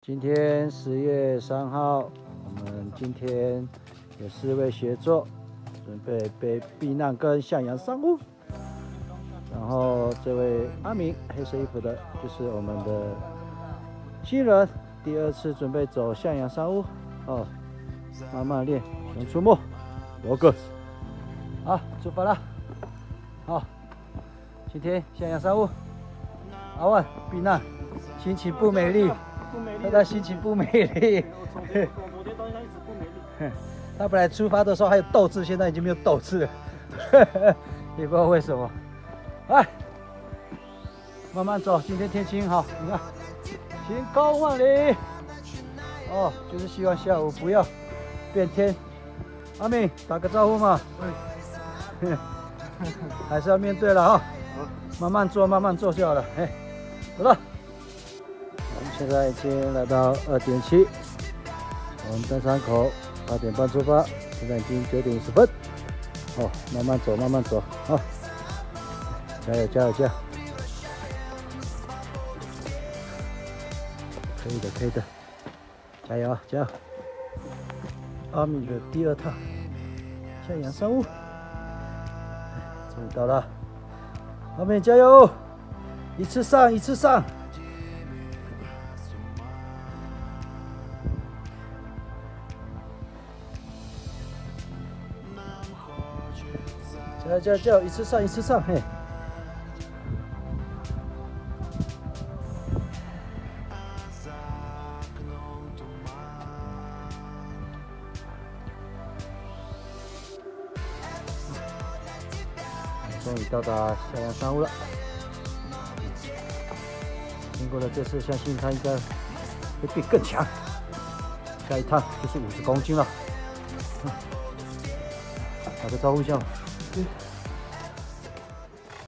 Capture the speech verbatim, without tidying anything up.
今天十月三号，我们今天有四位协作，准备背避难跟向阳上屋。然后这位阿明，黑色衣服的，就是我们的新人，第二次准备走向阳上屋。哦，慢慢练，熊出没，罗哥，好，出发了。好，今天向阳上屋，阿万避难，心情不美丽。 他他心情不美丽，他本来出发的时候还有斗志，现在已经没有斗志了，也不知道为什么。来，慢慢走，今天天气很好，你看，晴空万里。哦，就是希望下午不要变天。阿明，打个招呼嘛。嗯。还是要面对了哈，慢慢做，慢慢做就好了。哎，走了。 现在已经来到二点七，我们登山口八点半出发，现在已经九点五十分。哦，慢慢走，慢慢走，好，加油，加油，加油！可以的，可以的，加油啊，加油！阿米的第二趟向阳上屋，终于到了，阿米加油！一次上，一次上。 加油加油加油！一次上一次上，嘿！终于到达向阳山屋了。经过了这次，相信他应该会变更强。下一趟就是五十公斤了。打个招呼一下。 嗯